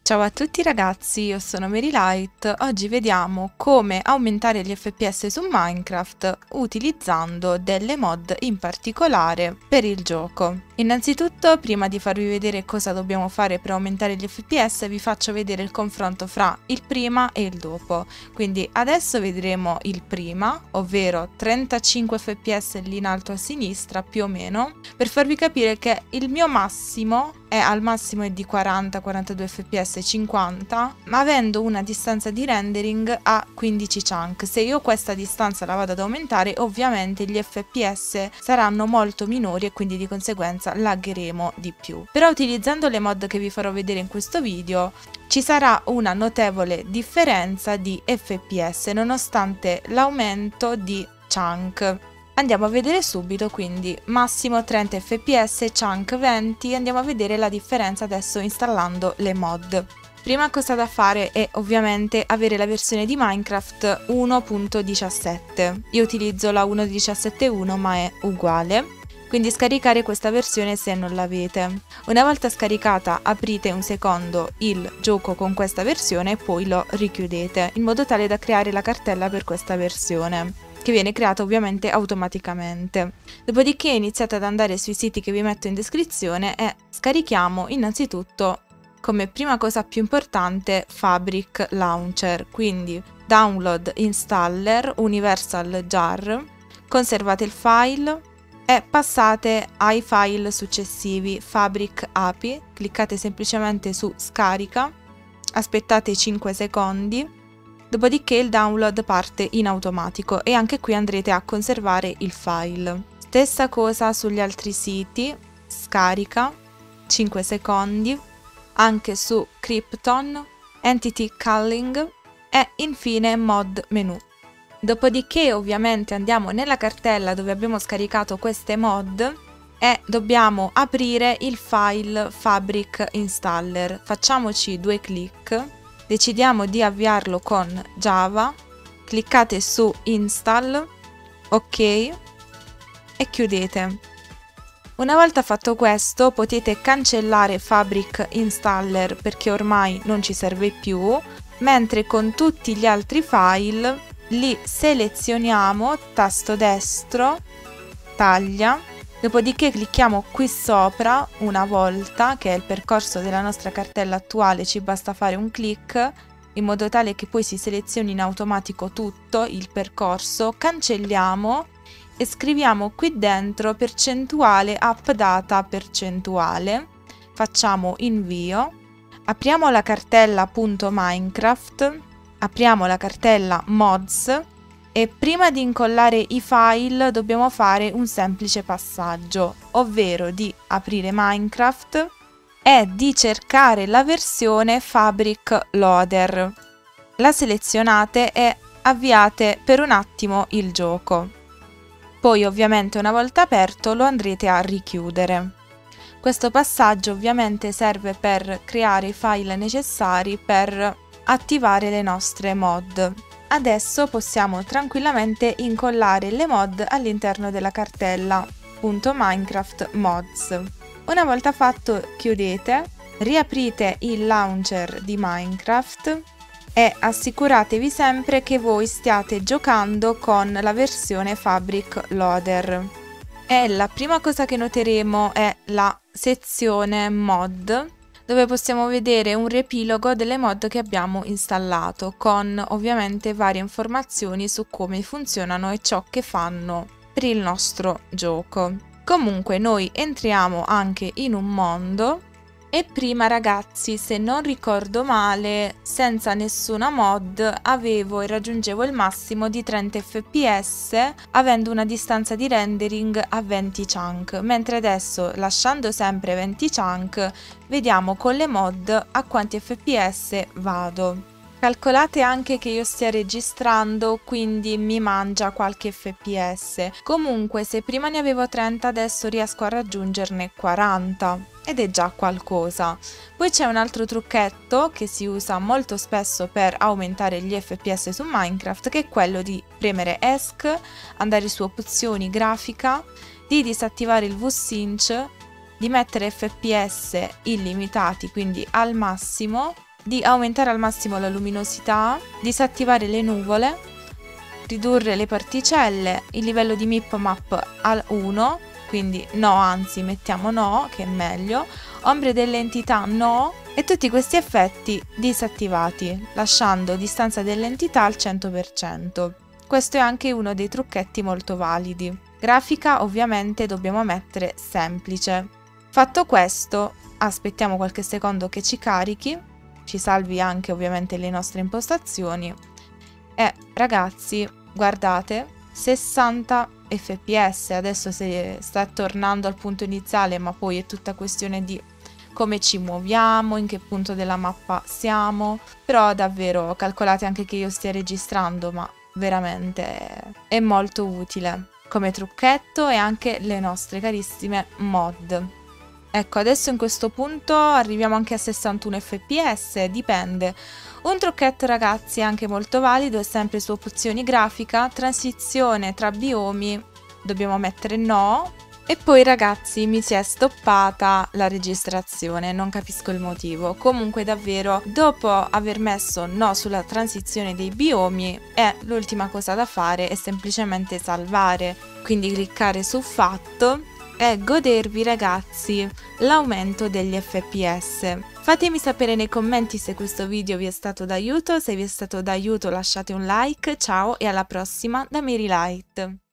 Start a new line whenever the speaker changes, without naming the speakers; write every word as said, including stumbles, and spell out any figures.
Ciao a tutti ragazzi, io sono Marylight. Oggi vediamo come aumentare gli F P S su Minecraft utilizzando delle mod in particolare per il gioco. Innanzitutto, prima di farvi vedere cosa dobbiamo fare per aumentare gli F P S, vi faccio vedere il confronto fra il prima e il dopo. Quindi adesso vedremo il prima, ovvero trentacinque F P S lì in alto a sinistra più o meno, per farvi capire che il mio massimo è al massimo è di quaranta quarantadue F P S, cinquanta, ma avendo una distanza di rendering a quindici chunk. Se io questa distanza la vado ad aumentare, ovviamente gli F P S saranno molto minori e quindi di conseguenza laggeremo di più. Però utilizzando le mod che vi farò vedere in questo video ci sarà una notevole differenza di F P S nonostante l'aumento di chunk. Andiamo a vedere subito, quindi massimo trenta F P S, chunk venti, andiamo a vedere la differenza adesso installando le mod. Prima cosa da fare è ovviamente avere la versione di Minecraft uno punto diciassette. Io utilizzo la uno punto diciassette punto uno ma è uguale, quindi scaricare questa versione se non l'avete. Una volta scaricata aprite un secondo il gioco con questa versione e poi lo richiudete in modo tale da creare la cartella per questa versione, che viene creata ovviamente automaticamente. Dopodiché iniziate ad andare sui siti che vi metto in descrizione e scarichiamo innanzitutto, come prima cosa più importante, Fabric Launcher, quindi download installer universal jar, conservate il file e passate ai file successivi, Fabric A P I, cliccate semplicemente su scarica, aspettate cinque secondi. Dopodiché il download parte in automatico e anche qui andrete a conservare il file. Stessa cosa sugli altri siti, scarica, cinque secondi, anche su Krypton, Entity Culling e infine Mod Menu. Dopodiché ovviamente andiamo nella cartella dove abbiamo scaricato queste mod e dobbiamo aprire il file Fabric Installer. Facciamoci due clic. Decidiamo di avviarlo con Java, cliccate su Install, ok e chiudete. Una volta fatto questo potete cancellare Fabric Installer perché ormai non ci serve più, mentre con tutti gli altri file li selezioniamo, tasto destro, taglia. Dopodiché clicchiamo qui sopra una volta, che è il percorso della nostra cartella attuale, ci basta fare un clic in modo tale che poi si selezioni in automatico tutto il percorso, cancelliamo e scriviamo qui dentro percentuale updata percentuale, facciamo invio, apriamo la cartella .minecraft, apriamo la cartella mods. E prima di incollare i file dobbiamo fare un semplice passaggio, ovvero di aprire Minecraft e di cercare la versione Fabric Loader. La selezionate e avviate per un attimo il gioco. Poi ovviamente una volta aperto lo andrete a richiudere. Questo passaggio ovviamente serve per creare i file necessari per attivare le nostre mod. Adesso possiamo tranquillamente incollare le mod all'interno della cartella .minecraft mods. Una volta fatto chiudete, riaprite il launcher di Minecraft e assicuratevi sempre che voi stiate giocando con la versione Fabric Loader. E la prima cosa che noteremo è la sezione mod, dove possiamo vedere un riepilogo delle mod che abbiamo installato, con ovviamente varie informazioni su come funzionano e ciò che fanno per il nostro gioco. Comunque noi entriamo anche in un mondo e prima ragazzi, se non ricordo male, senza nessuna mod avevo e raggiungevo il massimo di trenta F P S avendo una distanza di rendering a venti chunk, mentre adesso, lasciando sempre venti chunk, vediamo con le mod a quanti F P S vado. Calcolate anche che io stia registrando, quindi mi mangia qualche F P S. Comunque se prima ne avevo trenta adesso riesco a raggiungerne quaranta ed è già qualcosa. Poi c'è un altro trucchetto che si usa molto spesso per aumentare gli F P S su Minecraft, che è quello di premere ESC, andare su opzioni grafica, di disattivare il V-Sync, di mettere F P S illimitati, quindi al massimo, di aumentare al massimo la luminosità, disattivare le nuvole, ridurre le particelle, il livello di mipmap al uno, quindi no, anzi mettiamo no, che è meglio, ombre delle entità no, e tutti questi effetti disattivati, lasciando distanza delle entità al cento per cento. Questo è anche uno dei trucchetti molto validi. Grafica ovviamente dobbiamo mettere semplice. Fatto questo, aspettiamo qualche secondo che ci carichi, ci salvi anche ovviamente le nostre impostazioni e ragazzi, guardate, sessanta F P S, adesso si sta tornando al punto iniziale, ma poi è tutta questione di come ci muoviamo, in che punto della mappa siamo, però davvero calcolate anche che io stia registrando, ma veramente è molto utile come trucchetto e anche le nostre carissime mod. Ecco, adesso in questo punto arriviamo anche a sessantuno F P S, dipende. Un trucchetto ragazzi anche molto valido è sempre su opzioni grafica, transizione tra biomi, dobbiamo mettere no, e poi ragazzi mi si è stoppata la registrazione, non capisco il motivo. Comunque davvero dopo aver messo no sulla transizione dei biomi è l'ultima cosa da fare è semplicemente salvare, quindi cliccare su fatto e godervi ragazzi l'aumento degli F P S. Fatemi sapere nei commenti se questo video vi è stato d'aiuto, se vi è stato d'aiuto lasciate un like, ciao e alla prossima da Mary Light.